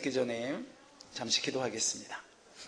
듣기 전에 잠시 기도하겠습니다.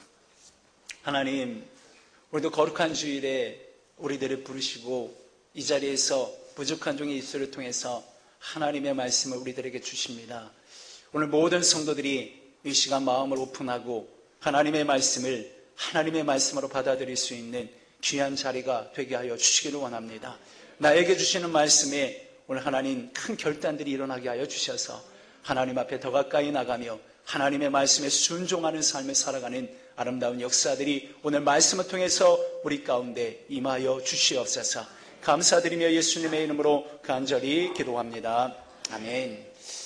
하나님, 오늘도 거룩한 주일에 우리들을 부르시고 이 자리에서 부족한 종의 입술을 통해서 하나님의 말씀을 우리들에게 주십니다. 오늘 모든 성도들이 이 시간 마음을 오픈하고 하나님의 말씀을 하나님의 말씀으로 받아들일 수 있는 귀한 자리가 되게 하여 주시기를 원합니다. 나에게 주시는 말씀에 오늘 하나님 큰 결단들이 일어나게 하여 주셔서 하나님 앞에 더 가까이 나가며 하나님의 말씀에 순종하는 삶을 살아가는 아름다운 역사들이 오늘 말씀을 통해서 우리 가운데 임하여 주시옵소서. 감사드리며 예수님의 이름으로 간절히 기도합니다. 아멘.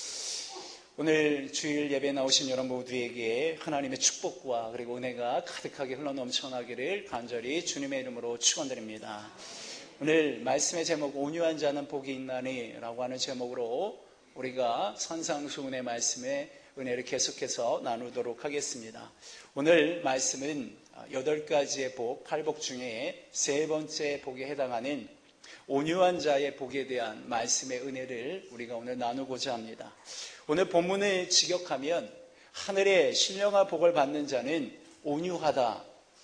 오늘 주일 예배에 나오신 여러분 모두에게 하나님의 축복과 그리고 은혜가 가득하게 흘러넘쳐나기를 간절히 주님의 이름으로 축원드립니다. 오늘 말씀의 제목 온유한 자는 복이 있나니 라고 하는 제목으로 우리가 산상수훈의 말씀의 은혜를 계속해서 나누도록 하겠습니다. 오늘 말씀은 8가지의 복, 8복 중에 세 번째 복에 해당하는 온유한 자의 복에 대한 말씀의 은혜를 우리가 오늘 나누고자 합니다. 오늘 본문을 직역하면 하늘의 신령한 복을 받는 자는 온유하다.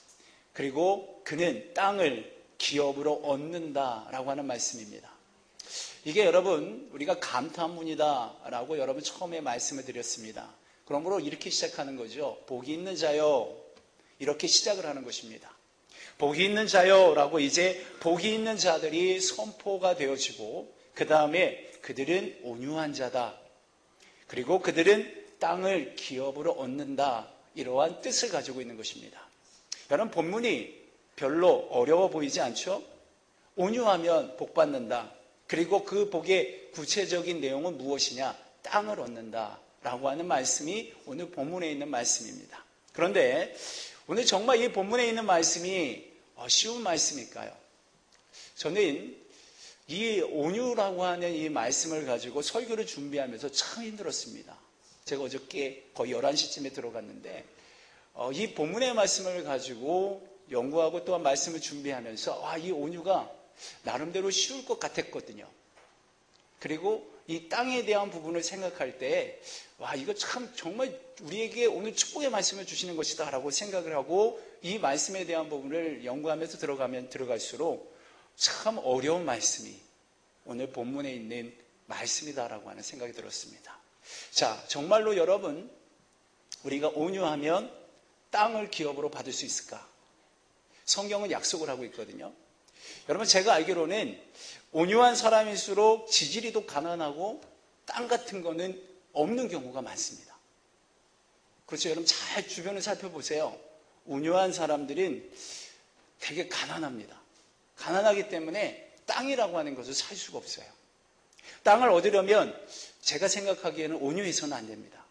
그리고 그는 땅을 기업으로 얻는다라고 하는 말씀입니다. 이게 여러분 우리가 감탄문이다 라고 여러분 처음에 말씀을 드렸습니다. 그러므로 이렇게 시작하는 거죠. 복이 있는 자요. 이렇게 시작을 하는 것입니다. 복이 있는 자요 라고 이제 복이 있는 자들이 선포가 되어지고 그 다음에 그들은 온유한 자다. 그리고 그들은 땅을 기업으로 얻는다. 이러한 뜻을 가지고 있는 것입니다. 여러분 본문이 별로 어려워 보이지 않죠? 온유하면 복 받는다. 그리고 그 복의 구체적인 내용은 무엇이냐? 땅을 얻는다 라고 하는 말씀이 오늘 본문에 있는 말씀입니다. 그런데 오늘 정말 이 본문에 있는 말씀이 쉬운 말씀일까요? 저는 이 온유라고 하는 이 말씀을 가지고 설교를 준비하면서 참 힘들었습니다. 제가 어저께 거의 11시쯤에 들어갔는데 이 본문의 말씀을 가지고 연구하고 또한 말씀을 준비하면서 이 온유가 나름대로 쉬울 것 같았거든요. 그리고 이 땅에 대한 부분을 생각할 때 이거 참 정말 우리에게 오늘 축복의 말씀을 주시는 것이다 라고 생각을 하고 이 말씀에 대한 부분을 연구하면서 들어갈수록 참 어려운 말씀이 오늘 본문에 있는 말씀이다라고 하는 생각이 들었습니다. 자, 정말로 여러분 우리가 온유하면 땅을 기업으로 받을 수 있을까? 성경은 약속을 하고 있거든요. 여러분 제가 알기로는 온유한 사람일수록 지질이 더 가난하고 땅 같은 거는 없는 경우가 많습니다. 그렇죠? 여러분 잘 주변을 살펴보세요. 온유한 사람들은 되게 가난합니다. 가난하기 때문에 땅이라고 하는 것을 살 수가 없어요. 땅을 얻으려면 제가 생각하기에는 온유해서는 안 됩니다.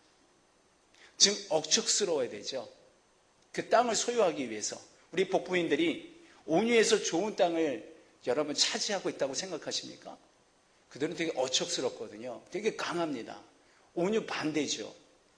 지금 억척스러워야 되죠. 그 땅을 소유하기 위해서 우리 복부인들이 온유해서 좋은 땅을 여러분 차지하고 있다고 생각하십니까? 그들은 되게 어척스럽거든요. 되게 강합니다. 온유 반대죠.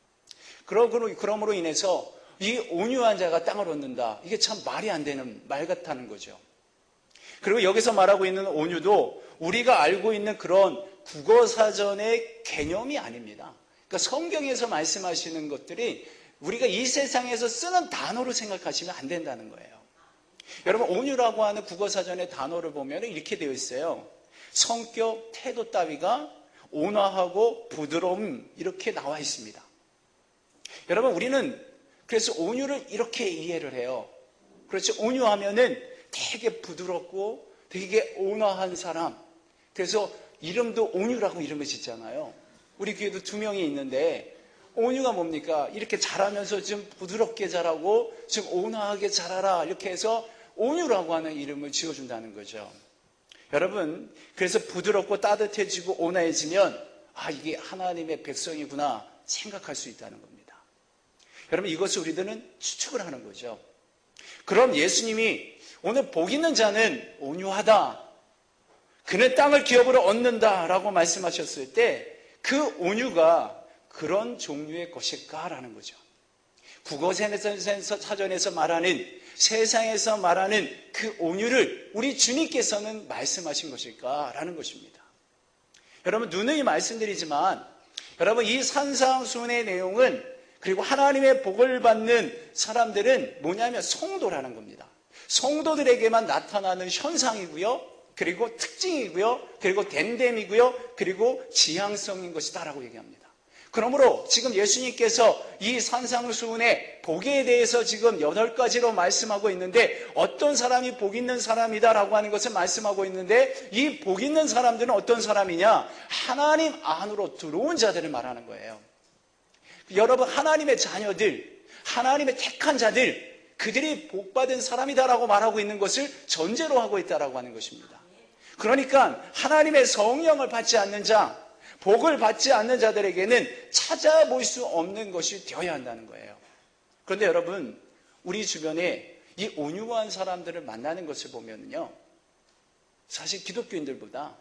그러므로 인해서 이 온유한 자가 땅을 얻는다. 이게 참 말이 안 되는 말 같다는 거죠. 그리고 여기서 말하고 있는 온유도 우리가 알고 있는 그런 국어사전의 개념이 아닙니다. 그러니까 성경에서 말씀하시는 것들이 우리가 이 세상에서 쓰는 단어로 생각하시면 안 된다는 거예요. 여러분 온유라고 하는 국어사전의 단어를 보면 이렇게 되어 있어요. 성격, 태도 따위가 온화하고 부드러움 이렇게 나와 있습니다. 여러분 우리는 그래서 온유를 이렇게 이해를 해요. 그렇죠. 온유하면은 되게 부드럽고 되게 온화한 사람. 그래서 이름도 온유라고 이름을 짓잖아요. 우리 교회도 2명이 있는데 온유가 뭡니까? 이렇게 자라면서 좀 부드럽게 자라고 좀 온화하게 자라라 이렇게 해서 온유라고 하는 이름을 지어준다는 거죠. 여러분 그래서 부드럽고 따뜻해지고 온화해지면 이게 하나님의 백성이구나 생각할 수 있다는 겁니다. 여러분 이것을 우리들은 추측을 하는 거죠. 그럼 예수님이 오늘 복 있는 자는 온유하다. 그는 땅을 기업으로 얻는다라고 말씀하셨을 때 그 온유가 그런 종류의 것일까라는 거죠. 국어사전에서 말하는 세상에서 말하는 그 온유를 우리 주님께서는 말씀하신 것일까라는 것입니다. 여러분 누누이 말씀드리지만 여러분 이 산상수훈의 내용은 그리고 하나님의 복을 받는 사람들은 뭐냐면 성도라는 겁니다. 성도들에게만 나타나는 현상이고요. 그리고 특징이고요. 그리고 댐댐이고요. 그리고 지향성인 것이다라고 얘기합니다. 그러므로 지금 예수님께서 이 산상수훈의 복에 대해서 지금 8가지로 말씀하고 있는데 어떤 사람이 복 있는 사람이다라고 하는 것을 말씀하고 있는데 이 복 있는 사람들은 어떤 사람이냐? 하나님 안으로 들어온 자들을 말하는 거예요. 여러분, 하나님의 자녀들, 하나님의 택한 자들, 그들이 복받은 사람이다라고 말하고 있는 것을 전제로 하고 있다라고 하는 것입니다. 그러니까 하나님의 성령을 받지 않는 자, 복을 받지 않는 자들에게는 찾아볼 수 없는 것이 되어야 한다는 거예요. 그런데 여러분, 우리 주변에 이 온유한 사람들을 만나는 것을 보면요, 사실 기독교인들보다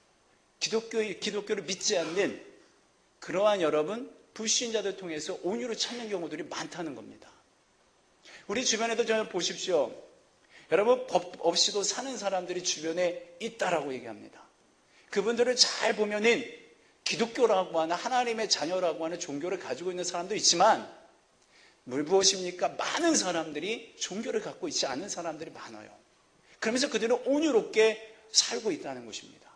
기독교를 믿지 않는 그러한 여러분 불신자들 통해서 온유를 찾는 경우들이 많다는 겁니다. 우리 주변에도 좀 보십시오. 여러분, 법 없이도 사는 사람들이 주변에 있다라고 얘기합니다. 그분들을 잘 보면은 기독교라고 하는 하나님의 자녀라고 하는 종교를 가지고 있는 사람도 있지만 무엇입니까? 많은 사람들이 종교를 갖고 있지 않은 사람들이 많아요. 그러면서 그들은 온유롭게 살고 있다는 것입니다.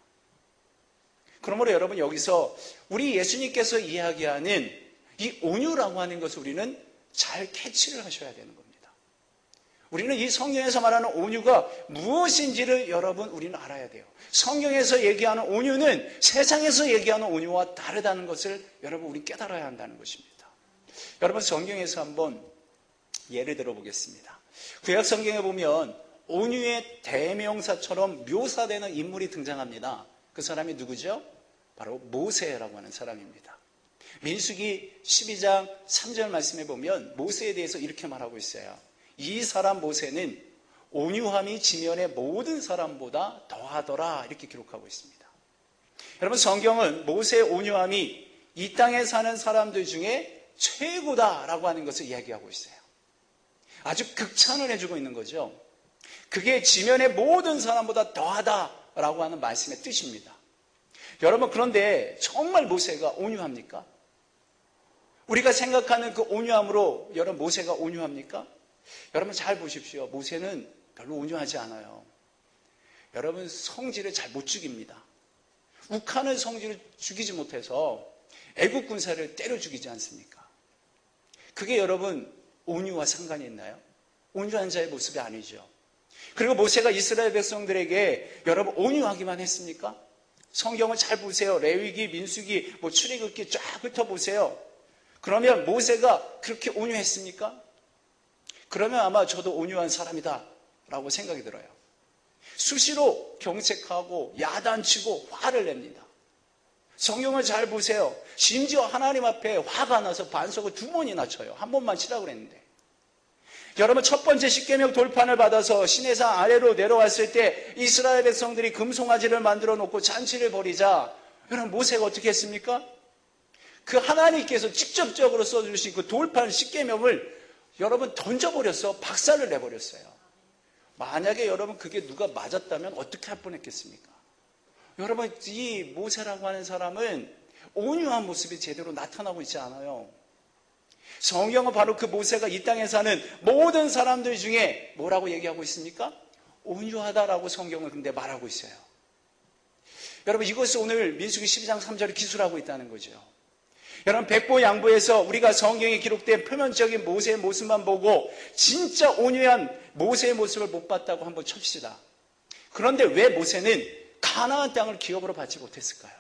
그러므로 여러분, 여기서 우리 예수님께서 이야기하는 이 온유라고 하는 것을 우리는 잘 캐치를 하셔야 되는 겁니다. 우리는 이 성경에서 말하는 온유가 무엇인지를 여러분 우리는 알아야 돼요. 성경에서 얘기하는 온유는 세상에서 얘기하는 온유와 다르다는 것을 여러분 우리 깨달아야 한다는 것입니다. 여러분, 성경에서 한번 예를 들어 보겠습니다. 구약 성경에 보면 온유의 대명사처럼 묘사되는 인물이 등장합니다. 그 사람이 누구죠? 바로 모세라고 하는 사람입니다. 민수기 12장 3절 말씀에 보면 모세에 대해서 이렇게 말하고 있어요. 이 사람 모세는 온유함이 지면의 모든 사람보다 더하더라, 이렇게 기록하고 있습니다. 여러분, 성경은 모세의 온유함이 이 땅에 사는 사람들 중에 최고다라고 하는 것을 이야기하고 있어요. 아주 극찬을 해주고 있는 거죠. 그게 지면의 모든 사람보다 더하다라고 하는 말씀의 뜻입니다. 여러분, 그런데 정말 모세가 온유합니까? 우리가 생각하는 그 온유함으로 여러분 모세가 온유합니까? 여러분 잘 보십시오. 모세는 별로 온유하지 않아요. 여러분, 성질을 잘 못 죽입니다. 욱하는 성질을 죽이지 못해서 애국 군사를 때려 죽이지 않습니까? 그게 여러분 온유와 상관이 있나요? 온유한 자의 모습이 아니죠. 그리고 모세가 이스라엘 백성들에게 여러분 온유하기만 했습니까? 성경을 잘 보세요. 레위기, 민수기, 출애굽기 쫙 훑어보세요. 그러면 모세가 그렇게 온유했습니까? 그러면 아마 저도 온유한 사람이다 라고 생각이 들어요. 수시로 경책하고 야단치고 화를 냅니다. 성경을 잘 보세요. 심지어 하나님 앞에 화가 나서 반석을 2번이나 쳐요. 한 번만 치라고 그랬는데. 여러분, 첫 번째 십계명 돌판을 받아서 시내산 아래로 내려왔을 때 이스라엘 백성들이 금송아지를 만들어 놓고 잔치를 벌이자 여러분 모세가 어떻게 했습니까? 그 하나님께서 직접적으로 써주신 그 돌판 십계명을 여러분 던져버렸어. 박살을 내버렸어요. 만약에 여러분 그게 누가 맞았다면 어떻게 할 뻔했겠습니까? 여러분, 이 모세라고 하는 사람은 온유한 모습이 제대로 나타나고 있지 않아요. 성경은 바로 그 모세가 이 땅에 사는 모든 사람들 중에 뭐라고 얘기하고 있습니까? 온유하다라고 성경은 근데 말하고 있어요. 여러분, 이것을 오늘 민수기 12장 3절에 기술하고 있다는 거죠. 여러분, 백보양보에서 우리가 성경에 기록된 표면적인 모세의 모습만 보고 진짜 온유한 모세의 모습을 못 봤다고 한번 칩시다. 그런데 왜 모세는 가나안 땅을 기업으로 받지 못했을까요?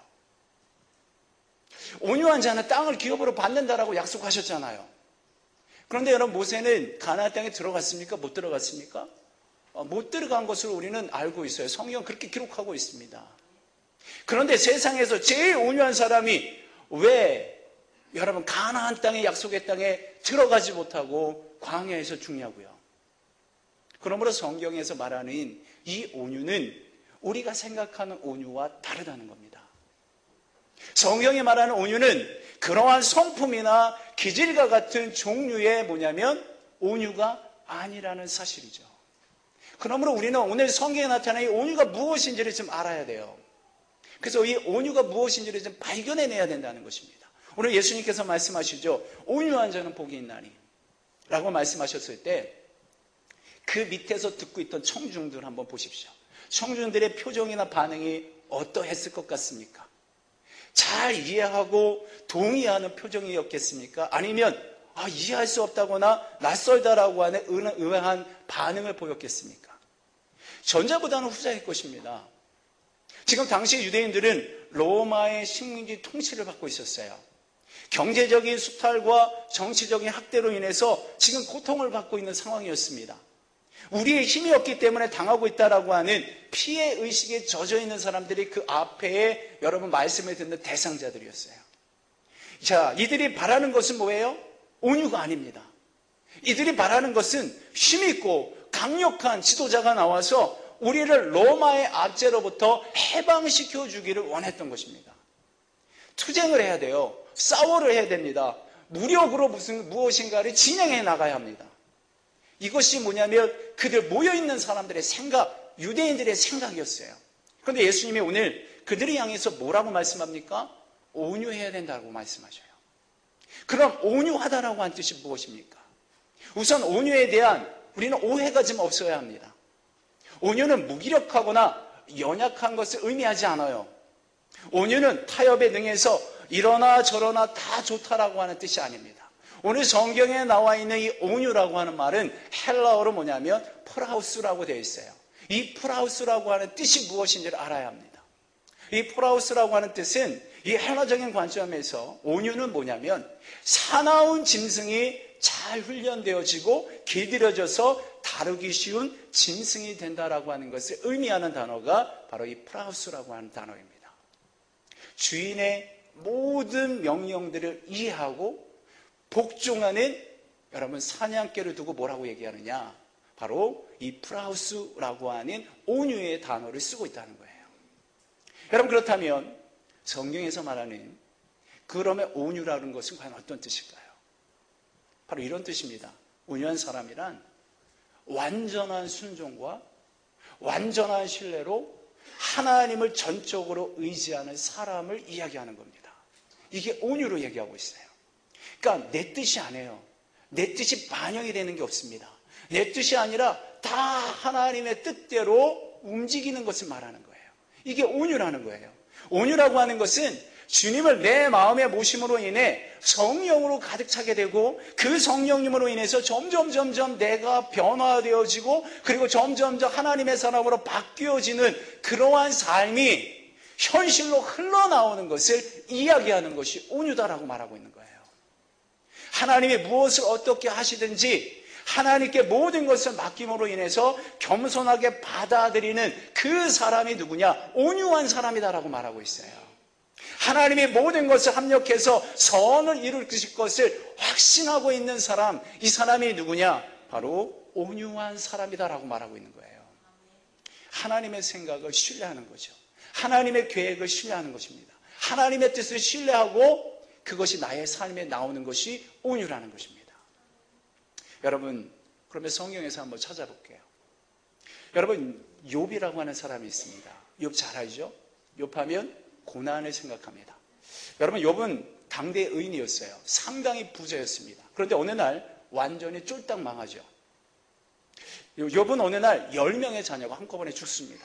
온유한 자는 땅을 기업으로 받는다라고 약속하셨잖아요. 그런데 여러분, 모세는 가나안 땅에 들어갔습니까? 못 들어갔습니까? 못 들어간 것으로 우리는 알고 있어요. 성경 그렇게 기록하고 있습니다. 그런데 세상에서 제일 온유한 사람이 왜 여러분 가나안 땅의 약속의 땅에 들어가지 못하고 광야에서 죽냐고요. 그러므로 성경에서 말하는 이 온유는 우리가 생각하는 온유와 다르다는 겁니다. 성경이 말하는 온유는 그러한 성품이나 기질과 같은 종류의 뭐냐면 온유가 아니라는 사실이죠. 그러므로 우리는 오늘 성경에 나타나는 이 온유가 무엇인지를 좀 알아야 돼요. 그래서 이 온유가 무엇인지를 좀 발견해내야 된다는 것입니다. 오늘 예수님께서 말씀하시죠. 온유한 자는 복이 있나니 라고 말씀하셨을 때 그 밑에서 듣고 있던 청중들 한번 보십시오. 청중들의 표정이나 반응이 어떠했을 것 같습니까? 잘 이해하고 동의하는 표정이었겠습니까? 아니면 이해할 수 없다거나 낯설다라고 하는 의아한 반응을 보였겠습니까? 전자보다는 후자일 것입니다. 지금 당시 유대인들은 로마의 식민지 통치를 받고 있었어요. 경제적인 수탈과 정치적인 학대로 인해서 지금 고통을 받고 있는 상황이었습니다. 우리의 힘이 없기 때문에 당하고 있다라고 하는 피해 의식에 젖어 있는 사람들이 그 앞에 여러분 말씀을 듣는 대상자들이었어요. 자, 이들이 바라는 것은 뭐예요? 온유가 아닙니다. 이들이 바라는 것은 힘있고 강력한 지도자가 나와서 우리를 로마의 압제로부터 해방시켜 주기를 원했던 것입니다. 투쟁을 해야 돼요. 싸워를 해야 됩니다. 무력으로 무엇인가를 진행해 나가야 합니다. 이것이 뭐냐면 그들 모여있는 사람들의 생각, 유대인들의 생각이었어요. 그런데 예수님이 오늘 그들을 향해서 뭐라고 말씀합니까? 온유해야 된다고 말씀하셔요. 그럼 온유하다라고 한 뜻이 무엇입니까? 우선 온유에 대한 우리는 오해가 좀 없어야 합니다. 온유는 무기력하거나 연약한 것을 의미하지 않아요. 온유는 타협에 능해서 이러나 저러나 다 좋다라고 하는 뜻이 아닙니다. 오늘 성경에 나와 있는 이 온유라고 하는 말은 헬라어로 뭐냐면 프라우스라고 되어 있어요. 이 프라우스라고 하는 뜻이 무엇인지를 알아야 합니다. 이 프라우스라고 하는 뜻은 이 헬라적인 관점에서 온유는 뭐냐면 사나운 짐승이 잘 훈련되어지고 길들여져서 다루기 쉬운 짐승이 된다라고 하는 것을 의미하는 단어가 바로 이 프라우스라고 하는 단어입니다. 주인의 모든 명령들을 이해하고 복종하는 여러분 사냥개를 두고 뭐라고 얘기하느냐? 바로 이 프라우스라고 하는 온유의 단어를 쓰고 있다는 거예요. 여러분 그렇다면 성경에서 말하는 그러면 온유라는 것은 과연 어떤 뜻일까요? 바로 이런 뜻입니다. 온유한 사람이란 완전한 순종과 완전한 신뢰로 하나님을 전적으로 의지하는 사람을 이야기하는 겁니다. 이게 온유로 얘기하고 있어요. 그러니까 내 뜻이 아니에요. 내 뜻이 반영이 되는 게 없습니다. 내 뜻이 아니라 다 하나님의 뜻대로 움직이는 것을 말하는 거예요. 이게 온유라는 거예요. 온유라고 하는 것은 주님을 내 마음에 모심으로 인해 성령으로 가득 차게 되고 그 성령님으로 인해서 점점 내가 변화되어지고 그리고 점점 하나님의 사람으로 바뀌어지는 그러한 삶이 현실로 흘러나오는 것을 이야기하는 것이 온유다라고 말하고 있는 거예요. 하나님이 무엇을 어떻게 하시든지 하나님께 모든 것을 맡김으로 인해서 겸손하게 받아들이는 그 사람이 누구냐? 온유한 사람이다라고 말하고 있어요. 하나님이 모든 것을 합력해서 선을 이루실 것을 확신하고 있는 사람, 이 사람이 누구냐? 바로 온유한 사람이다라고 말하고 있는 거예요. 하나님의 생각을 신뢰하는 거죠. 하나님의 계획을 신뢰하는 것입니다. 하나님의 뜻을 신뢰하고 그것이 나의 삶에 나오는 것이 온유라는 것입니다. 여러분, 그러면 성경에서 한번 찾아볼게요. 여러분, 욥이라고 하는 사람이 있습니다. 욥 잘 알죠? 욥하면 고난을 생각합니다. 여러분, 욥은 당대 의인이었어요. 상당히 부자였습니다. 그런데 어느 날 완전히 쫄딱 망하죠. 욥은 어느 날 10명의 자녀가 한꺼번에 죽습니다.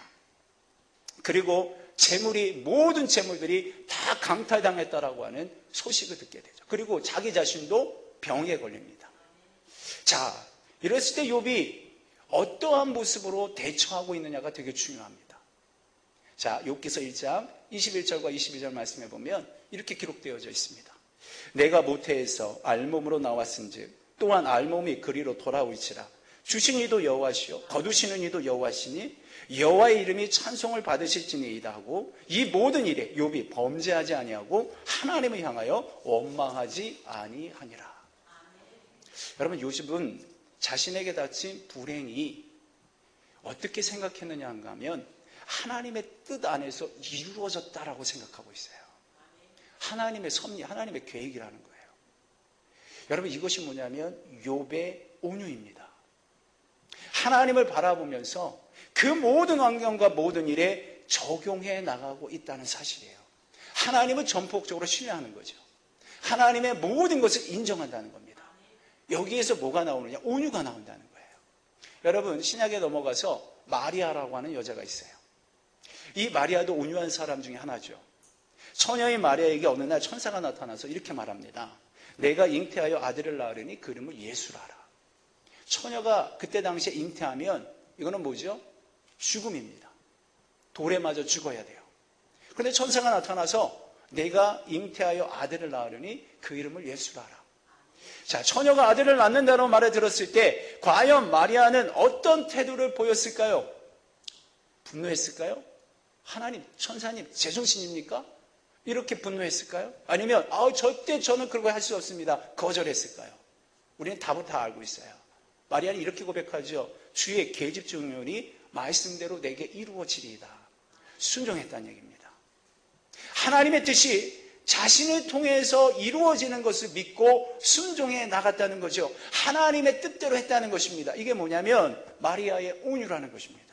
그리고 모든 재물들이 다 강탈당했다라고 하는 소식을 듣게 되죠. 그리고 자기 자신도 병에 걸립니다. 자, 이랬을 때 욥이 어떠한 모습으로 대처하고 있느냐가 되게 중요합니다. 자, 욥기서 1장 21절과 22절 말씀해 보면 이렇게 기록되어져 있습니다. 내가 모태에서 알몸으로 나왔은즉 또한 알몸이 그리로 돌아올지라. 주신 이도 여호와시요 거두시는 이도 여호와시니 여호와의 이름이 찬송을 받으실지니이다 하고 이 모든 일에 욥이 범죄하지 아니하고 하나님을 향하여 원망하지 아니하니라. 여러분, 욥은 자신에게 닥친 불행이 어떻게 생각했느냐 하면 하나님의 뜻 안에서 이루어졌다라고 생각하고 있어요. 하나님의 섭리, 하나님의 계획이라는 거예요. 여러분, 이것이 뭐냐면 욥의 온유입니다. 하나님을 바라보면서 그 모든 환경과 모든 일에 적용해 나가고 있다는 사실이에요. 하나님을 전폭적으로 신뢰하는 거죠. 하나님의 모든 것을 인정한다는 겁니다. 여기에서 뭐가 나오느냐? 온유가 나온다는 거예요. 여러분, 신약에 넘어가서 마리아라고 하는 여자가 있어요. 이 마리아도 온유한 사람 중에 하나죠. 처녀인 마리아에게 어느 날 천사가 나타나서 이렇게 말합니다. 내가 잉태하여 아들을 낳으려니 그 이름을 예수라 하라. 처녀가 그때 당시에 잉태하면 이거는 뭐죠? 죽음입니다. 돌에 맞아 죽어야 돼요. 그런데 천사가 나타나서 내가 잉태하여 아들을 낳으려니 그 이름을 예수라 하라. 자, 처녀가 아들을 낳는다는 말을 들었을 때 과연 마리아는 어떤 태도를 보였을까요? 분노했을까요? 하나님, 천사님, 제정신입니까? 이렇게 분노했을까요? 아니면 절대 저는 그런 거 할 수 없습니다. 거절했을까요? 우리는 답을 다 알고 있어요. 마리아는 이렇게 고백하죠. 주의 계집종년이 말씀대로 내게 이루어지리이다. 순종했다는 얘기입니다. 하나님의 뜻이 자신을 통해서 이루어지는 것을 믿고 순종해 나갔다는 거죠. 하나님의 뜻대로 했다는 것입니다. 이게 뭐냐면 마리아의 온유라는 것입니다.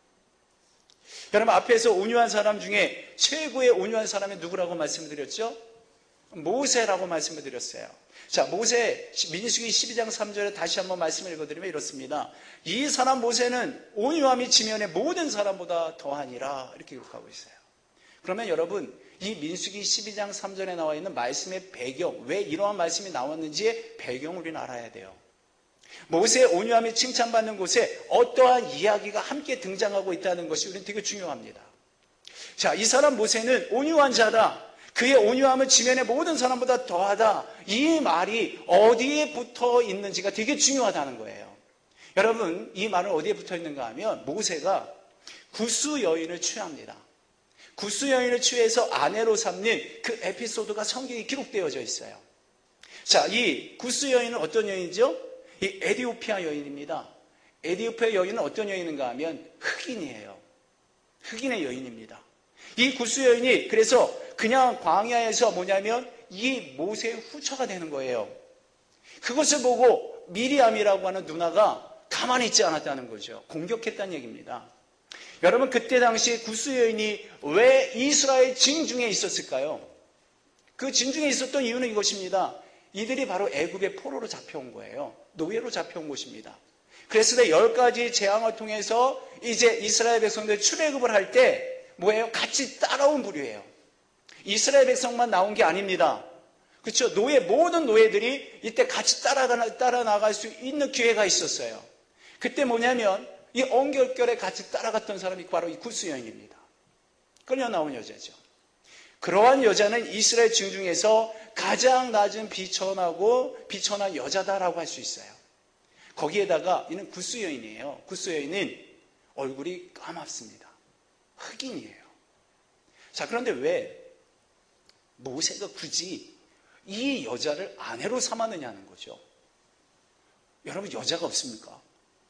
여러분, 앞에서 온유한 사람 중에 최고의 온유한 사람이 누구라고 말씀드렸죠? 모세라고 말씀을 드렸어요. 자, 모세, 민수기 12장 3절에 다시 한번 말씀을 읽어드리면 이렇습니다. 이 사람 모세는 온유함이 지면의 모든 사람보다 더하니라, 이렇게 기록하고 있어요. 그러면 여러분, 이 민수기 12장 3절에 나와 있는 말씀의 배경, 왜 이러한 말씀이 나왔는지의 배경을 우리는 알아야 돼요. 모세의 온유함이 칭찬받는 곳에 어떠한 이야기가 함께 등장하고 있다는 것이 우리는 되게 중요합니다. 자, 이 사람 모세는 온유한 자다. 그의 온유함은 지면의 모든 사람보다 더하다. 이 말이 어디에 붙어 있는지가 되게 중요하다는 거예요. 여러분, 이 말은 어디에 붙어 있는가 하면 모세가 구스 여인을 취합니다. 구스 여인을 취해서 아내로 삼는 그 에피소드가 성경에 기록되어져 있어요. 자, 이 구스 여인은 어떤 여인이죠? 이 에디오피아 여인입니다. 에디오피아 여인은 어떤 여인인가 하면 흑인이에요. 흑인의 여인입니다. 이 구스 여인이 그래서 그냥 광야에서 뭐냐면 이 모세의 후처가 되는 거예요. 그것을 보고 미리암이라고 하는 누나가 가만히 있지 않았다는 거죠. 공격했다는 얘기입니다. 여러분, 그때 당시 구스 여인이 왜 이스라엘 진중에 있었을까요? 그 진중에 있었던 이유는 이것입니다. 이들이 바로 애굽의 포로로 잡혀온 거예요. 노예로 잡혀온 곳입니다. 그래서 10가지 재앙을 통해서 이제 이스라엘 백성들 출애굽을 할 때 뭐예요? 같이 따라온 부류예요. 이스라엘 백성만 나온 게 아닙니다. 그렇죠? 모든 노예들이 이때 같이 따라 나갈 수 있는 기회가 있었어요. 그때 뭐냐면 이 언결결에 같이 따라갔던 사람이 바로 이 구스 여인입니다. 끌려 나온 여자죠. 그러한 여자는 이스라엘 진 중에서 가장 낮은 비천한 여자다라고 할 수 있어요. 거기에다가 이는 구스 여인이에요. 구스 여인은 얼굴이 까맣습니다. 흑인이에요. 자, 그런데 왜 모세가 굳이 이 여자를 아내로 삼았느냐는 거죠. 여러분, 여자가 없습니까?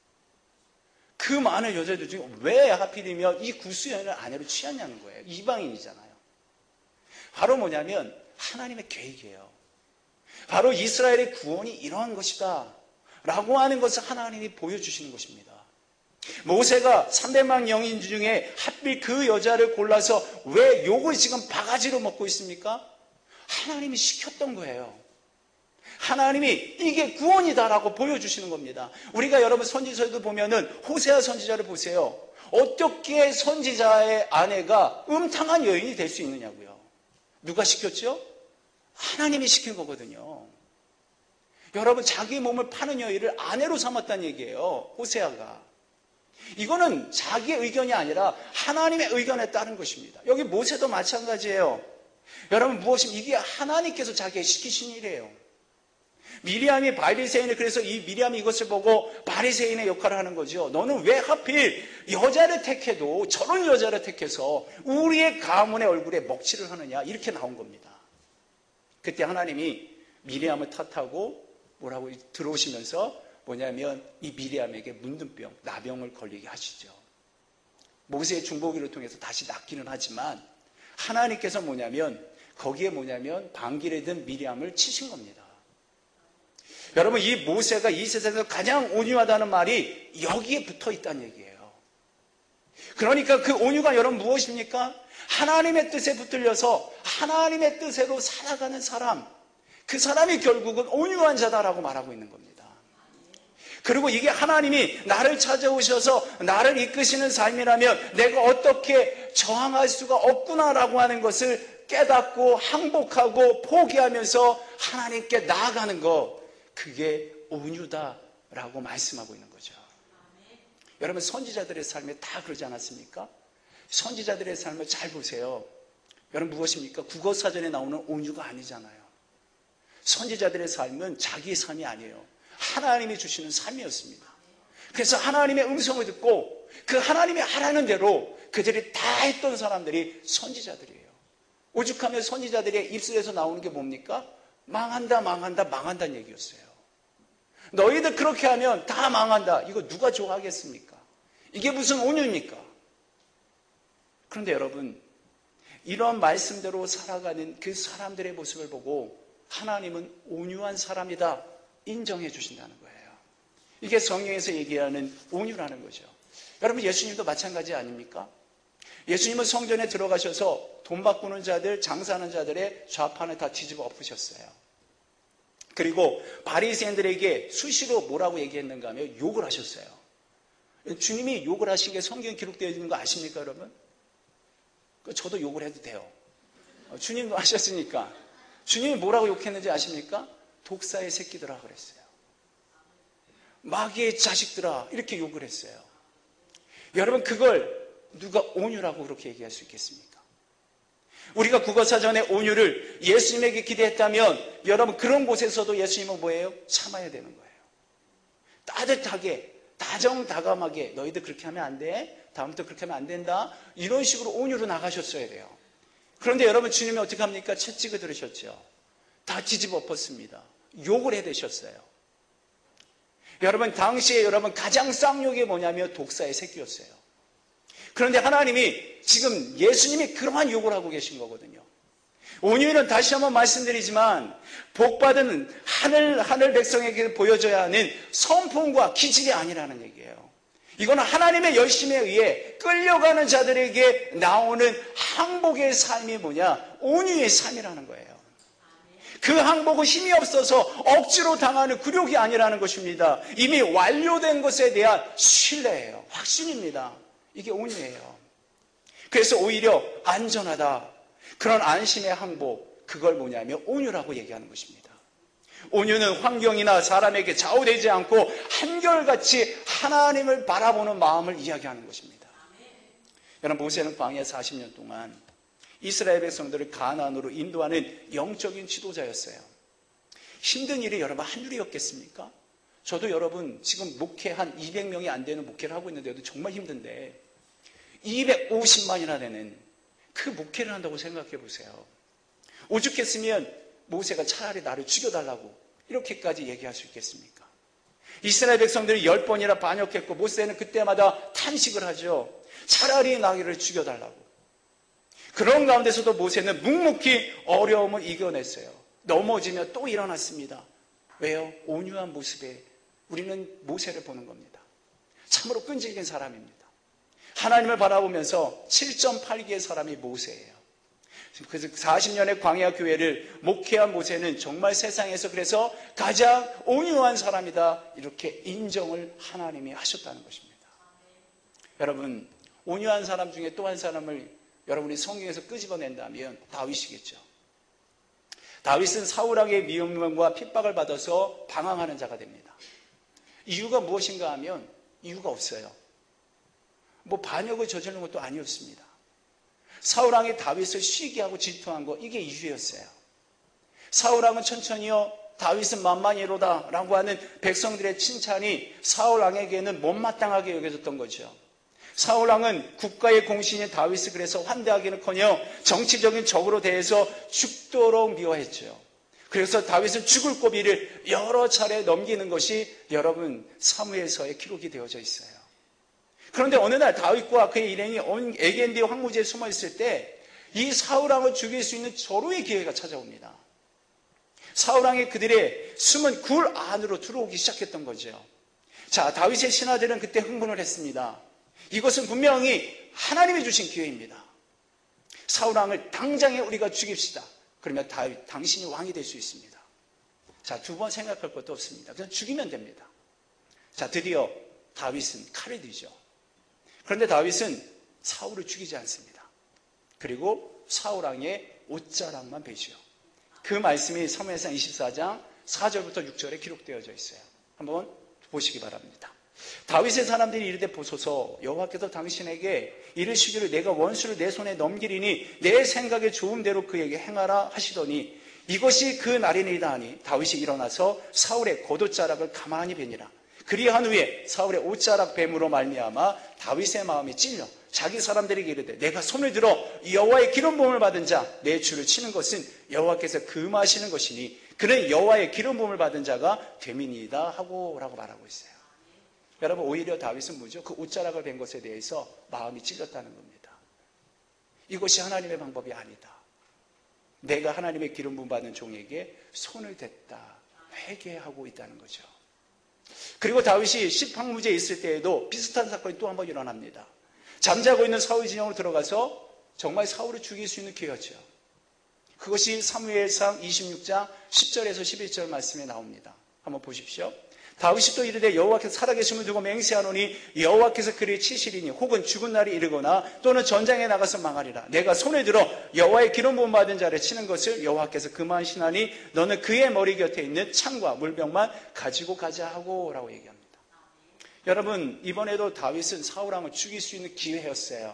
그 많은 여자들 중에 왜 하필이면 이 구스 여인을 아내로 취하냐는 거예요. 이방인이잖아요. 바로 뭐냐면 하나님의 계획이에요. 바로 이스라엘의 구원이 이러한 것이다 라고 하는 것을 하나님이 보여주시는 것입니다. 모세가 300만 영인 중에 하필 그 여자를 골라서 왜 욕을 지금 바가지로 먹고 있습니까? 하나님이 시켰던 거예요. 하나님이 이게 구원이다라고 보여주시는 겁니다. 우리가 여러분 선지서에도 보면은 호세아 선지자를 보세요. 어떻게 선지자의 아내가 음탕한 여인이 될 수 있느냐고요. 누가 시켰죠? 하나님이 시킨 거거든요. 여러분, 자기 몸을 파는 여인을 아내로 삼았다는 얘기예요. 호세아가. 이거는 자기의 의견이 아니라 하나님의 의견에 따른 것입니다. 여기 모세도 마찬가지예요. 여러분, 무엇입니까? 이게 하나님께서 자기의 시키신 일이에요. 미리암이 바리새인을, 그래서 이 미리암이 이것을 보고 바리새인의 역할을 하는 거죠. 너는 왜 하필 여자를 택해도 저런 여자를 택해서 우리의 가문의 얼굴에 먹칠을 하느냐, 이렇게 나온 겁니다. 그때 하나님이 미리암을 탓하고 뭐라고 들어오시면서 뭐냐면 이 미리암에게 문둥병, 나병을 걸리게 하시죠. 모세의 중보기를 통해서 다시 낫기는 하지만 하나님께서 뭐냐면 거기에 뭐냐면 방길에 든 미리암을 치신 겁니다. 여러분, 이 모세가 이 세상에서 가장 온유하다는 말이 여기에 붙어 있다는 얘기예요. 그러니까 그 온유가 여러분 무엇입니까? 하나님의 뜻에 붙들려서 하나님의 뜻대로 살아가는 사람, 그 사람이 결국은 온유한 자다라고 말하고 있는 겁니다. 그리고 이게 하나님이 나를 찾아오셔서 나를 이끄시는 삶이라면 내가 어떻게 저항할 수가 없구나라고 하는 것을 깨닫고 항복하고 포기하면서 하나님께 나아가는 것, 그게 온유다라고 말씀하고 있는 거죠. 여러분, 선지자들의 삶에 다 그러지 않았습니까? 선지자들의 삶을 잘 보세요. 여러분, 무엇입니까? 국어사전에 나오는 온유가 아니잖아요. 선지자들의 삶은 자기의 삶이 아니에요. 하나님이 주시는 삶이었습니다. 그래서 하나님의 음성을 듣고 그 하나님이 하라는 대로 그들이 다 했던 사람들이 선지자들이에요. 오죽하면 선지자들의 입술에서 나오는 게 뭡니까? 망한다, 망한다, 망한다는 얘기였어요. 너희들 그렇게 하면 다 망한다. 이거 누가 좋아하겠습니까? 이게 무슨 온유입니까? 그런데 여러분, 이런 말씀대로 살아가는 그 사람들의 모습을 보고 하나님은 온유한 사람이다 인정해 주신다는 거예요. 이게 성경에서 얘기하는 온유라는 거죠. 여러분, 예수님도 마찬가지 아닙니까? 예수님은 성전에 들어가셔서 돈 바꾸는 자들, 장사하는 자들의 좌판을 다 뒤집어 엎으셨어요. 그리고 바리새인들에게 수시로 뭐라고 얘기했는가 하면 욕을 하셨어요. 주님이 욕을 하신 게 성경에 기록되어 있는 거 아십니까, 여러분? 저도 욕을 해도 돼요. 주님도 하셨으니까. 주님이 뭐라고 욕했는지 아십니까? 독사의 새끼들아 그랬어요. 마귀의 자식들아 이렇게 욕을 했어요. 여러분, 그걸 누가 온유라고 그렇게 얘기할 수 있겠습니까? 우리가 국어사전에 온유를 예수님에게 기대했다면 여러분, 그런 곳에서도 예수님은 뭐예요? 참아야 되는 거예요. 따뜻하게, 다정다감하게 너희들 그렇게 하면 안 돼. 다음부터 그렇게 하면 안 된다. 이런 식으로 온유로 나가셨어야 돼요. 그런데 여러분, 주님이 어떻게 합니까? 채찍을 들으셨죠. 다 뒤집어 엎었습니다. 욕을 해대셨어요. 여러분, 당시에 여러분 가장 쌍욕이 뭐냐면 독사의 새끼였어요. 그런데 하나님이 지금 예수님이 그러한 욕을 하고 계신 거거든요. 온유는 다시 한번 말씀드리지만 복받은 하늘 백성에게 보여줘야 하는 성품과 기질이 아니라는 얘기예요. 이거는 하나님의 열심에 의해 끌려가는 자들에게 나오는 항복의 삶이 뭐냐? 온유의 삶이라는 거예요. 그 항복은 힘이 없어서 억지로 당하는 굴욕이 아니라는 것입니다. 이미 완료된 것에 대한 신뢰예요. 확신입니다. 이게 온유예요. 그래서 오히려 안전하다. 그런 안심의 항복, 그걸 뭐냐면 온유라고 얘기하는 것입니다. 온유는 환경이나 사람에게 좌우되지 않고 한결같이 하나님을 바라보는 마음을 이야기하는 것입니다. 여러분, 모세는 광야 40년 동안 이스라엘 백성들을 가나안으로 인도하는 영적인 지도자였어요. 힘든 일이 여러분 한둘이었겠습니까? 저도 여러분 지금 목회 한 200명이 안 되는 목회를 하고 있는데도 정말 힘든데 250만이나 되는 그 목회를 한다고 생각해 보세요. 오죽했으면 모세가 차라리 나를 죽여달라고 이렇게까지 얘기할 수 있겠습니까? 이스라엘 백성들이 10번이나 반역했고 모세는 그때마다 탄식을 하죠. 차라리 나를 죽여달라고. 그런 가운데서도 모세는 묵묵히 어려움을 이겨냈어요. 넘어지며 또 일어났습니다. 왜요? 온유한 모습에 우리는 모세를 보는 겁니다. 참으로 끈질긴 사람입니다. 하나님을 바라보면서 7.8기의 사람이 모세예요. 그래서 40년의 광야 교회를 목회한 모세는 정말 세상에서 그래서 가장 온유한 사람이다. 이렇게 인정을 하나님이 하셨다는 것입니다. 여러분, 온유한 사람 중에 또 한 사람을 여러분이 성경에서 끄집어낸다면 다윗이겠죠. 다윗은 사울왕의 미움과 핍박을 받아서 방황하는 자가 됩니다. 이유가 무엇인가 하면 이유가 없어요. 뭐 반역을 저지른 것도 아니었습니다. 사울왕이 다윗을 쉬게 하고 질투한 거, 이게 이유였어요. 사울왕은 천천히요, 다윗은 만만히로다 라고 하는 백성들의 칭찬이 사울왕에게는 못마땅하게 여겨졌던 거죠. 사울왕은 국가의 공신인 다윗을 그래서 환대하기는커녕 정치적인 적으로 대해서 죽도록 미워했죠. 그래서 다윗은 죽을 고비를 여러 차례 넘기는 것이 여러분 사무엘서에 기록이 되어져 있어요. 그런데 어느 날 다윗과 그의 일행이 에겐디 황무지에 숨어 있을 때 이 사울왕을 죽일 수 있는 절호의 기회가 찾아옵니다. 사울왕이 그들의 숨은 굴 안으로 들어오기 시작했던 거죠. 자, 다윗의 신하들은 그때 흥분을 했습니다. 이것은 분명히 하나님이 주신 기회입니다. 사울왕을 당장에 우리가 죽입시다. 그러면 다윗, 당신이 왕이 될 수 있습니다. 자, 두 번 생각할 것도 없습니다. 그냥 죽이면 됩니다. 자, 드디어 다윗은 칼을 들죠. 그런데 다윗은 사울을 죽이지 않습니다. 그리고 사울 왕의 옷자락만 베죠. 그 말씀이 사무엘상 24장 4절부터 6절에 기록되어져 있어요. 한번 보시기 바랍니다. 다윗의 사람들이 이르되 보소서, 여호와께서 당신에게 이르시기를 내가 원수를 내 손에 넘기리니 내 생각에 좋은 대로 그에게 행하라 하시더니 이것이 그 날이니이다 하니 다윗이 일어나서 사울의 겉옷자락을 가만히 베니라. 그리한 후에 사울의 옷자락 뱀으로 말미암아 다윗의 마음이 찔려 자기 사람들에게 이르되 내가 손을 들어 여호와의 기름 부음을 받은 자 내 주를 치는 것은 여호와께서 금하시는 것이니 그는 여호와의 기름 부음을 받은 자가 됨이니이다 하고 라고 말하고 있어요. 여러분, 오히려 다윗은 뭐죠? 그 옷자락을 벤 것에 대해서 마음이 찔렸다는 겁니다. 이것이 하나님의 방법이 아니다. 내가 하나님의 기름 부음 받은 종에게 손을 댔다, 회개하고 있다는 거죠. 그리고 다윗이 십황무제에 있을 때에도 비슷한 사건이 또 한 번 일어납니다. 잠자고 있는 사울 진영으로 들어가서 정말 사울을 죽일 수 있는 기회였죠. 그것이 사무엘상 26장 10절에서 11절 말씀에 나옵니다. 한번 보십시오. 다윗이 또 이르되 여호와께서 살아계심을 두고 맹세하노니 여호와께서 그를 치시리니 혹은 죽은 날이 이르거나 또는 전장에 나가서 망하리라. 내가 손을 들어 여호와의 기름 부음 받은 자를 치는 것을 여호와께서 금하시나니 너는 그의 머리 곁에 있는 창과 물병만 가지고 가자 하고 라고 얘기합니다. 여러분, 이번에도 다윗은 사울 왕을 죽일 수 있는 기회였어요.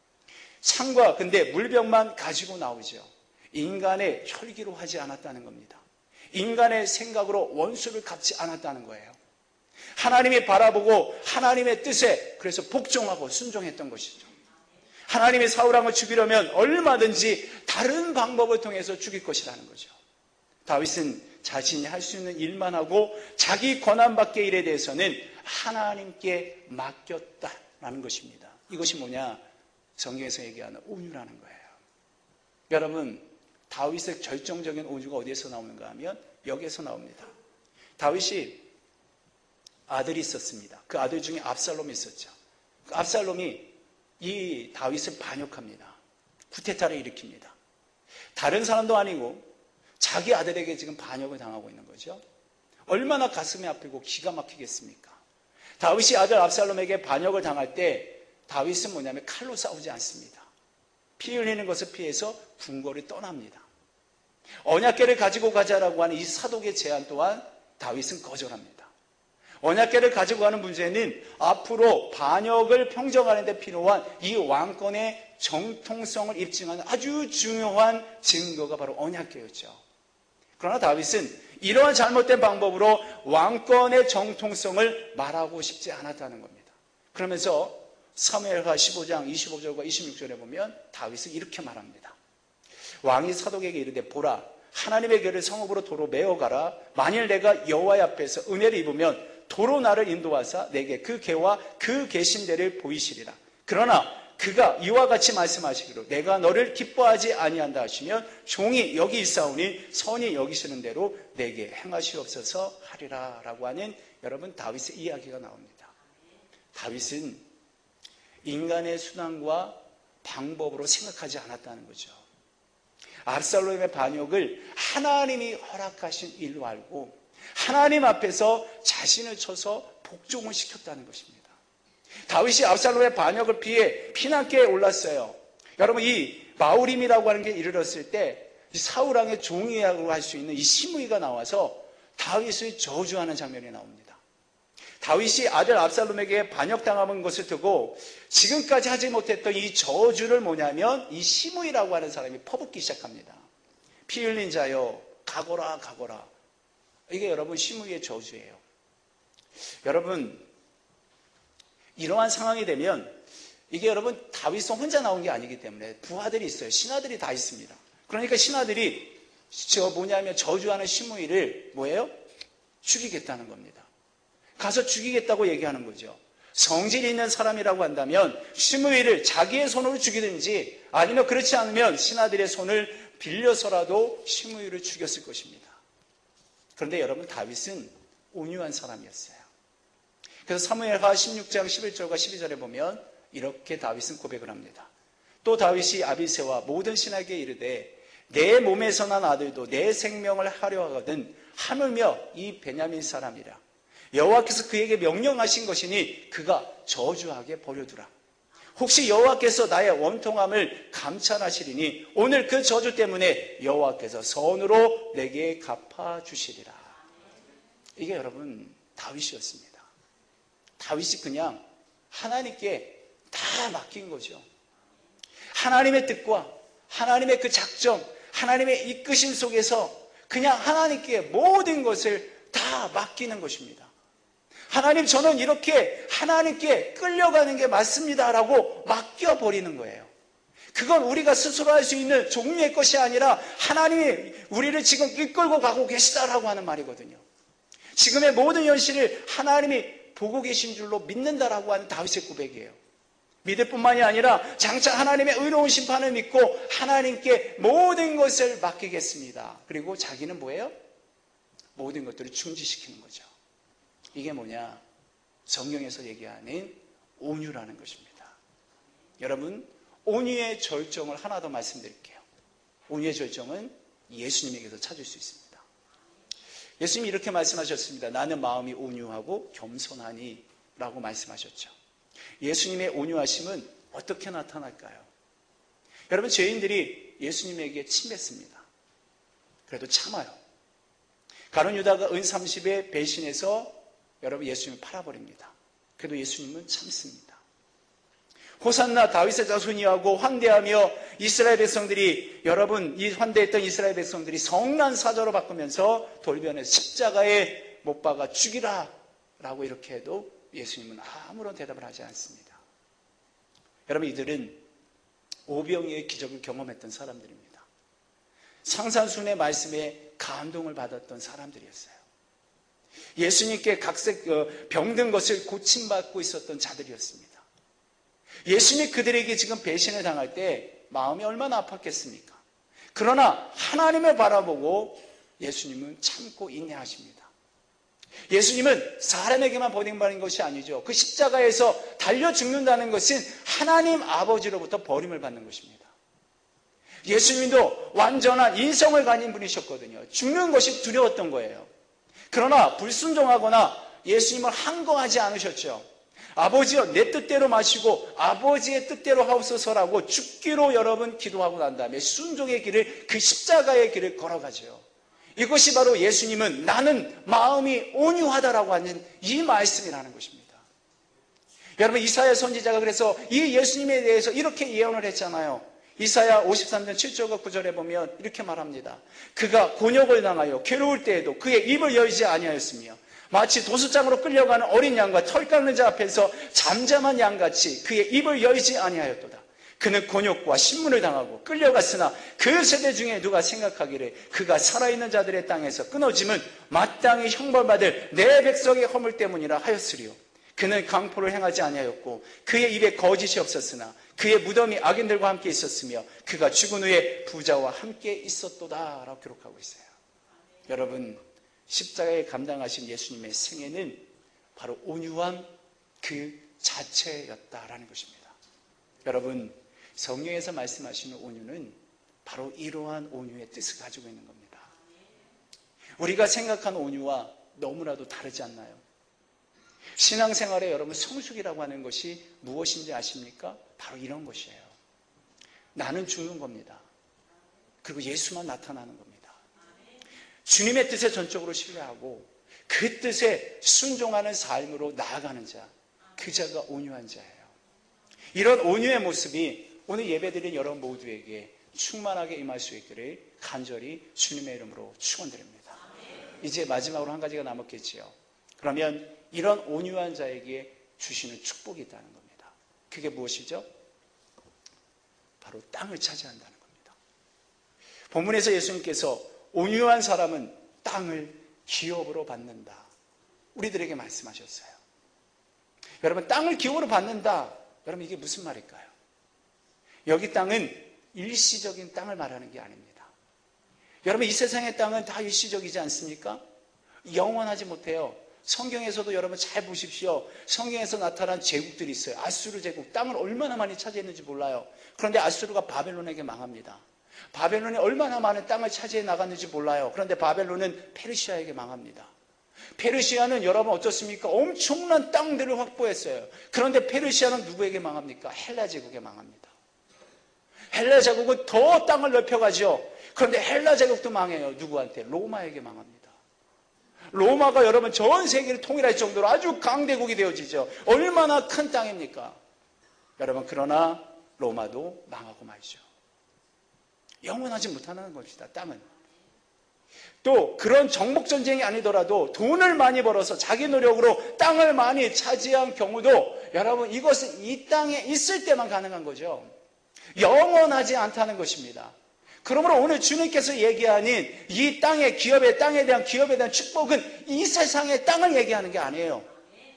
창과 근데 물병만 가지고 나오죠. 인간의 혈기로 하지 않았다는 겁니다. 인간의 생각으로 원수를 갚지 않았다는 거예요. 하나님이 바라보고 하나님의 뜻에 그래서 복종하고 순종했던 것이죠. 하나님이 사울 왕을 죽이려면 얼마든지 다른 방법을 통해서 죽일 것이라는 거죠. 다윗은 자신이 할 수 있는 일만 하고 자기 권한 밖의 일에 대해서는 하나님께 맡겼다라는 것입니다. 이것이 뭐냐? 성경에서 얘기하는 온유라는 거예요. 여러분, 다윗의 결정적인 온유가 어디에서 나오는가 하면 여기에서 나옵니다. 다윗이 아들이 있었습니다. 그 아들 중에 압살롬이 있었죠. 그 압살롬이 이 다윗을 반역합니다. 쿠데타를 일으킵니다. 다른 사람도 아니고 자기 아들에게 지금 반역을 당하고 있는 거죠. 얼마나 가슴이 아프고 기가 막히겠습니까? 다윗이 아들 압살롬에게 반역을 당할 때 다윗은 뭐냐면 칼로 싸우지 않습니다. 피 흘리는 것을 피해서 궁궐을 떠납니다. 언약궤를 가지고 가자라고 하는 이 사독의 제안 또한 다윗은 거절합니다. 언약궤를 가지고 가는 문제는 앞으로 반역을 평정하는 데 필요한 이 왕권의 정통성을 입증하는 아주 중요한 증거가 바로 언약궤였죠. 그러나 다윗은 이러한 잘못된 방법으로 왕권의 정통성을 말하고 싶지 않았다는 겁니다. 그러면서 사무엘하 15장 25절과 26절에 보면 다윗은 이렇게 말합니다. 왕이 사독에게 이르되 보라, 하나님의 궤를 성읍으로 도로 메어가라. 만일 내가 여호와 앞에서 은혜를 입으면 도로 나를 인도하사 내게 그 궤와 그 계신대를 보이시리라. 그러나 그가 이와 같이 말씀하시기로 내가 너를 기뻐하지 아니한다 하시면 종이 여기 있사오니 선이 여기시는 대로 내게 행하시옵소서 하리라 라고 하는 여러분 다윗의 이야기가 나옵니다. 다윗은 인간의 수단과 방법으로 생각하지 않았다는 거죠. 압살롬의 반역을 하나님이 허락하신 일로 알고 하나님 앞에서 자신을 쳐서 복종을 시켰다는 것입니다. 다윗이 압살롬의 반역을 피해 피난길에 올랐어요. 여러분, 이 마우림이라고 하는 게 이르렀을 때 사울 왕의 종이라고 할 수 있는 이 시므이가 나와서 다윗을 저주하는 장면이 나옵니다. 다윗이 아들 압살롬에게 반역당한 것을 두고 지금까지 하지 못했던 이 저주를 뭐냐면 이 시므이라고 하는 사람이 퍼붓기 시작합니다. 피 흘린 자여 가거라 가거라. 이게 여러분 시므이의 저주예요. 여러분, 이러한 상황이 되면 이게 여러분 다윗은 혼자 나온 게 아니기 때문에 부하들이 있어요. 신하들이 다 있습니다. 그러니까 신하들이 저주하는 시므이를 뭐예요? 죽이겠다는 겁니다. 가서 죽이겠다고 얘기하는 거죠. 성질이 있는 사람이라고 한다면 시므이를 자기의 손으로 죽이든지 아니면 그렇지 않으면 신하들의 손을 빌려서라도 시므이를 죽였을 것입니다. 그런데 여러분 다윗은 온유한 사람이었어요. 그래서 사무엘하 16장 11절과 12절에 보면 이렇게 다윗은 고백을 합니다. 또 다윗이 아비새와 모든 신하에게 이르되 내 몸에서 난 아들도 내 생명을 하려 하거든 하물며 이 베냐민 사람이라. 여호와께서 그에게 명령하신 것이니 그가 저주하게 버려두라. 혹시 여호와께서 나의 원통함을 감찰하시리니 오늘 그 저주 때문에 여호와께서 선으로 내게 갚아주시리라. 이게 여러분 다윗이었습니다. 다윗이 그냥 하나님께 다 맡긴 거죠. 하나님의 뜻과 하나님의 그 작정, 하나님의 이끄심 속에서 그냥 하나님께 모든 것을 다 맡기는 것입니다. 하나님, 저는 이렇게 하나님께 끌려가는 게 맞습니다라고 맡겨버리는 거예요. 그건 우리가 스스로 할 수 있는 종류의 것이 아니라 하나님이 우리를 지금 이끌고 가고 계시다라고 하는 말이거든요. 지금의 모든 현실을 하나님이 보고 계신 줄로 믿는다라고 하는 다윗의 고백이에요. 믿을 뿐만이 아니라 장차 하나님의 의로운 심판을 믿고 하나님께 모든 것을 맡기겠습니다. 그리고 자기는 뭐예요? 모든 것들을 충지시키는 거죠. 이게 뭐냐? 성경에서 얘기하는 온유라는 것입니다. 여러분, 온유의 절정을 하나 더 말씀드릴게요. 온유의 절정은 예수님에게서 찾을 수 있습니다. 예수님이 이렇게 말씀하셨습니다. 나는 마음이 온유하고 겸손하니 라고 말씀하셨죠. 예수님의 온유하심은 어떻게 나타날까요? 여러분, 죄인들이 예수님에게 침뱉습니다. 그래도 참아요. 가룟 유다가 은 30에 배신해서 여러분 예수님을 팔아버립니다. 그래도 예수님은 참습니다. 호산나 다윗의 자손이하고 환대하며 이스라엘 백성들이, 여러분 이 환대했던 이스라엘 백성들이 성난 사자로 바꾸면서 돌변해서 십자가에 못 박아 죽이라 라고 이렇게 해도 예수님은 아무런 대답을 하지 않습니다. 여러분, 이들은 오병이의 기적을 경험했던 사람들입니다. 상산순의 말씀에 감동을 받았던 사람들이었어요. 예수님께 각색 병든 것을 고침받고 있었던 자들이었습니다. 예수님이 그들에게 지금 배신을 당할 때 마음이 얼마나 아팠겠습니까? 그러나 하나님을 바라보고 예수님은 참고 인내하십니다. 예수님은 사람에게만 버림받은 것이 아니죠. 그 십자가에서 달려 죽는다는 것은 하나님 아버지로부터 버림을 받는 것입니다. 예수님도 완전한 인성을 가진 분이셨거든요. 죽는 것이 두려웠던 거예요. 그러나 불순종하거나 예수님을 항거하지 않으셨죠. 아버지여, 내 뜻대로 마시고 아버지의 뜻대로 하옵소서라고 죽기로 여러분 기도하고 난 다음에 순종의 길을, 그 십자가의 길을 걸어가죠. 이것이 바로 예수님은 나는 마음이 온유하다라고 하는 이 말씀이라는 것입니다. 여러분, 이사야 선지자가 그래서 이 예수님에 대해서 이렇게 예언을 했잖아요. 이사야 53장 7절과 9절에 보면 이렇게 말합니다. 그가 곤욕을 당하여 괴로울 때에도 그의 입을 열지 아니하였으며 마치 도수장으로 끌려가는 어린 양과 털 깎는 자 앞에서 잠잠한 양같이 그의 입을 열지 아니하였도다. 그는 곤욕과 신문을 당하고 끌려갔으나 그 세대 중에 누가 생각하기를 그가 살아있는 자들의 땅에서 끊어짐은 마땅히 형벌받을 내 백성의 허물 때문이라 하였으리요. 그는 강포를 행하지 아니하였고 그의 입에 거짓이 없었으나 그의 무덤이 악인들과 함께 있었으며 그가 죽은 후에 부자와 함께 있었도다 라고 기록하고 있어요. 여러분, 십자가에 감당하신 예수님의 생애는 바로 온유함 그 자체였다라는 것입니다. 여러분, 성경에서 말씀하시는 온유는 바로 이러한 온유의 뜻을 가지고 있는 겁니다. 우리가 생각하는 온유와 너무나도 다르지 않나요? 신앙생활에 여러분 성숙이라고 하는 것이 무엇인지 아십니까? 바로 이런 것이에요. 나는 죽는 겁니다. 그리고 예수만 나타나는 겁니다. 주님의 뜻에 전적으로 신뢰하고 그 뜻에 순종하는 삶으로 나아가는 자, 그 자가 온유한 자예요. 이런 온유의 모습이 오늘 예배드린 여러분 모두에게 충만하게 임할 수 있기를 간절히 주님의 이름으로 축원드립니다. 이제 마지막으로 한 가지가 남았겠지요. 그러면 이런 온유한 자에게 주시는 축복이 있다는 겁니다. 그게 무엇이죠? 바로 땅을 차지한다는 겁니다. 본문에서 예수님께서 온유한 사람은 땅을 기업으로 받는다, 우리들에게 말씀하셨어요. 여러분, 땅을 기업으로 받는다, 여러분 이게 무슨 말일까요? 여기 땅은 일시적인 땅을 말하는 게 아닙니다. 여러분, 이 세상의 땅은 다 일시적이지 않습니까? 영원하지 못해요. 성경에서도 여러분 잘 보십시오. 성경에서 나타난 제국들이 있어요. 아수르 제국, 땅을 얼마나 많이 차지했는지 몰라요. 그런데 아수르가 바벨론에게 망합니다. 바벨론이 얼마나 많은 땅을 차지해 나갔는지 몰라요. 그런데 바벨론은 페르시아에게 망합니다. 페르시아는 여러분 어떻습니까? 엄청난 땅들을 확보했어요. 그런데 페르시아는 누구에게 망합니까? 헬라 제국에 망합니다. 헬라 제국은 더 땅을 넓혀가죠. 그런데 헬라 제국도 망해요. 누구한테? 로마에게 망합니다. 로마가 여러분 전 세계를 통일할 정도로 아주 강대국이 되어지죠. 얼마나 큰 땅입니까? 여러분, 그러나 로마도 망하고 말죠. 영원하지 못하는 것이다, 땅은. 또 그런 정복전쟁이 아니더라도 돈을 많이 벌어서 자기 노력으로 땅을 많이 차지한 경우도 여러분, 이것은 이 땅에 있을 때만 가능한 거죠. 영원하지 않다는 것입니다. 그러므로 오늘 주님께서 얘기하는 이 땅의 기업의 땅에 대한 기업에 대한 축복은 이 세상의 땅을 얘기하는 게 아니에요.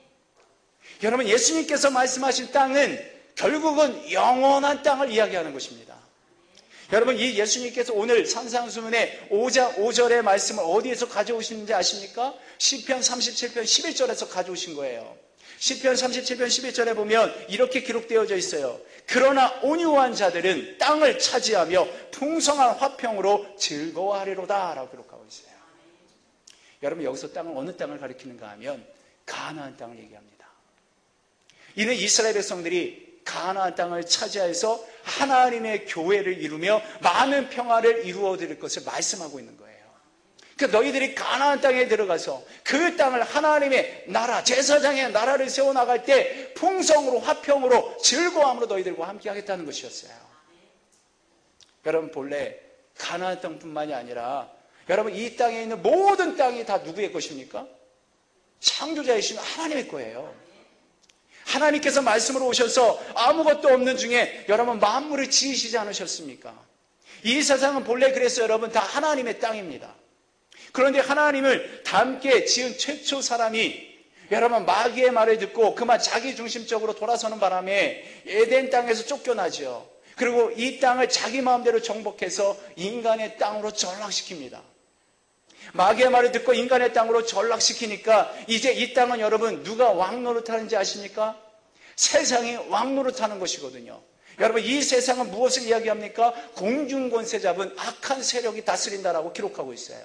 여러분, 예수님께서 말씀하신 땅은 결국은 영원한 땅을 이야기하는 것입니다. 여러분, 이 예수님께서 오늘 산상수훈의 5절의 말씀을 어디에서 가져오시는지 아십니까? 시편 37편 11절에서 가져오신 거예요. 시편 37편 11절에 보면 이렇게 기록되어져 있어요. 그러나 온유한 자들은 땅을 차지하며 풍성한 화평으로 즐거워하리로다 라고 기록하고 있어요. 여러분, 여기서 땅은 어느 땅을 가리키는가 하면 가나안 땅을 얘기합니다. 이는 이스라엘 백성들이 가나안 땅을 차지해서 하나님의 교회를 이루며 많은 평화를 이루어 드릴 것을 말씀하고 있는 거예요. 그러니까 너희들이 가나안 땅에 들어가서 그 땅을 하나님의 나라, 제사장의 나라를 세워나갈 때 풍성으로 화평으로 즐거움으로 너희들과 함께 하겠다는 것이었어요. 여러분, 본래 가나안 땅뿐만이 아니라 여러분, 이 땅에 있는 모든 땅이 다 누구의 것입니까? 창조자이신 하나님의 거예요. 하나님께서 말씀으로 오셔서 아무것도 없는 중에 여러분 만물을 지으시지 않으셨습니까? 이 세상은 본래 그래서 여러분 다 하나님의 땅입니다. 그런데 하나님을 닮게 지은 최초 사람이 여러분 마귀의 말을 듣고 그만 자기중심적으로 돌아서는 바람에 에덴 땅에서 쫓겨나죠. 그리고 이 땅을 자기 마음대로 정복해서 인간의 땅으로 전락시킵니다. 마귀의 말을 듣고 인간의 땅으로 전락시키니까 이제 이 땅은 여러분 누가 왕노릇하는지 아십니까? 세상이 왕노릇하는 것이거든요. 여러분, 이 세상은 무엇을 이야기합니까? 공중권세 잡은 악한 세력이 다스린다라고 기록하고 있어요.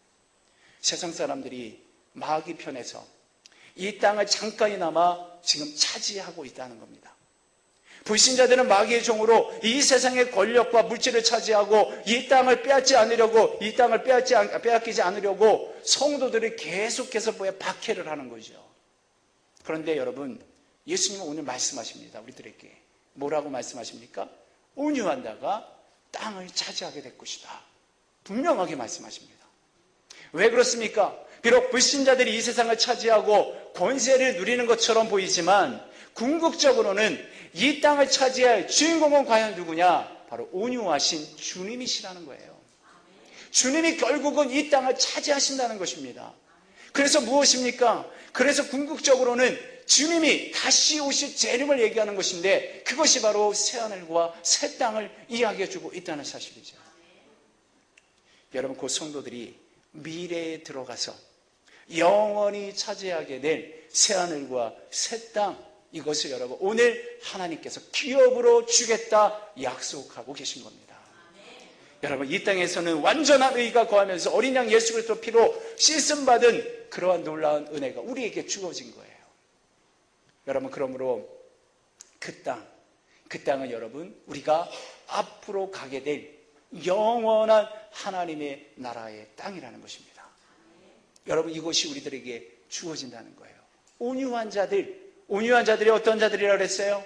세상 사람들이 마귀 편에서 이 땅을 잠깐이나마 지금 차지하고 있다는 겁니다. 불신자들은 마귀의 종으로 이 세상의 권력과 물질을 차지하고 이 땅을 빼앗지 않으려고, 이 땅을 빼앗기지 않으려고 성도들이 계속해서 박해를 하는 거죠. 그런데 여러분, 예수님은 오늘 말씀하십니다. 우리들에게 뭐라고 말씀하십니까? 온유한 자가 땅을 차지하게 될 것이다. 분명하게 말씀하십니다. 왜 그렇습니까? 비록 불신자들이 이 세상을 차지하고 권세를 누리는 것처럼 보이지만 궁극적으로는 이 땅을 차지할 주인공은 과연 누구냐? 바로 온유하신 주님이시라는 거예요. 주님이 결국은 이 땅을 차지하신다는 것입니다. 그래서 무엇입니까? 그래서 궁극적으로는 주님이 다시 오실 재림을 얘기하는 것인데 그것이 바로 새하늘과 새 땅을 이야기해주고 있다는 사실이죠. 여러분, 그 성도들이 미래에 들어가서 영원히 차지하게 될 새하늘과 새 땅, 이것을 여러분 오늘 하나님께서 기업으로 주겠다 약속하고 계신 겁니다. 여러분, 이 땅에서는 완전한 의가 거하면서 어린 양 예수 그리스도 피로 씻음받은 그러한 놀라운 은혜가 우리에게 주어진 거예요. 여러분, 그러므로 그 땅은 여러분 우리가 앞으로 가게 될 영원한 하나님의 나라의 땅이라는 것입니다. 여러분, 이것이 우리들에게 주어진다는 거예요. 온유한 자들이 어떤 자들이라고 그랬어요?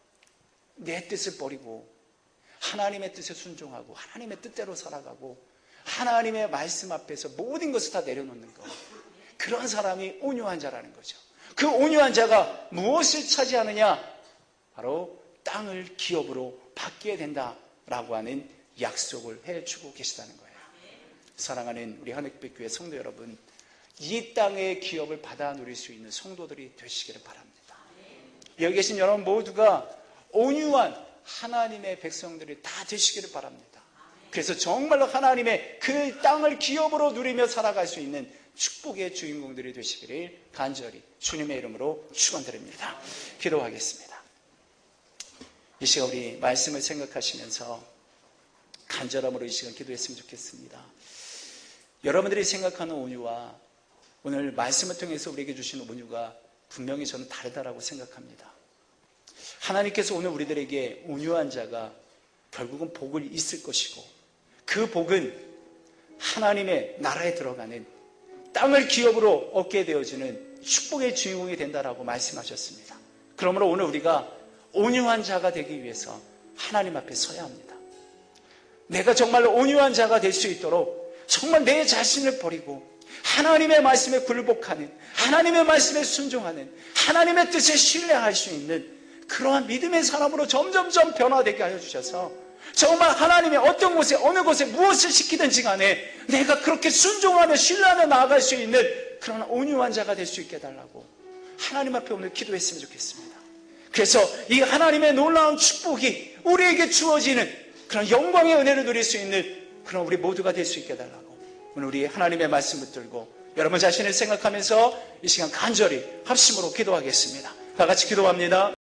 내 뜻을 버리고 하나님의 뜻에 순종하고 하나님의 뜻대로 살아가고 하나님의 말씀 앞에서 모든 것을 다 내려놓는 것. 그런 사람이 온유한 자라는 거죠. 그 온유한 자가 무엇을 차지하느냐? 바로 땅을 기업으로 받게 된다라고 하는 약속을 해주고 계시다는 거예요. 사랑하는 우리 한국교회 성도 여러분, 이 땅의 기업을 받아 누릴 수 있는 성도들이 되시기를 바랍니다. 여기 계신 여러분 모두가 온유한 하나님의 백성들이 다 되시기를 바랍니다. 그래서 정말로 하나님의 그 땅을 기업으로 누리며 살아갈 수 있는 축복의 주인공들이 되시기를 간절히 주님의 이름으로 축원드립니다. 기도하겠습니다. 이 시간 우리 말씀을 생각하시면서 간절함으로 이 시간 기도했으면 좋겠습니다. 여러분들이 생각하는 온유와 오늘 말씀을 통해서 우리에게 주시는 온유가 분명히 저는 다르다라고 생각합니다. 하나님께서 오늘 우리들에게 온유한 자가 결국은 복을 있을 것이고, 그 복은 하나님의 나라에 들어가는 땅을 기업으로 얻게 되어지는 축복의 주인공이 된다라고 말씀하셨습니다. 그러므로 오늘 우리가 온유한 자가 되기 위해서 하나님 앞에 서야 합니다. 내가 정말 온유한 자가 될 수 있도록 정말 내 자신을 버리고 하나님의 말씀에 굴복하는, 하나님의 말씀에 순종하는, 하나님의 뜻에 신뢰할 수 있는 그러한 믿음의 사람으로 점점점 변화되게 하여 주셔서 정말 하나님의 어떤 곳에 어느 곳에 무엇을 시키든지 간에 내가 그렇게 순종하며 신뢰하며 나아갈 수 있는 그런 온유한 자가 될 수 있게 해달라고 하나님 앞에 오늘 기도했으면 좋겠습니다. 그래서 이 하나님의 놀라운 축복이 우리에게 주어지는 그런 영광의 은혜를 누릴 수 있는 그런 우리 모두가 될 수 있게 해달라고 오늘 우리 하나님의 말씀 붙들고 여러분 자신을 생각하면서 이 시간 간절히 합심으로 기도하겠습니다. 다 같이 기도합니다.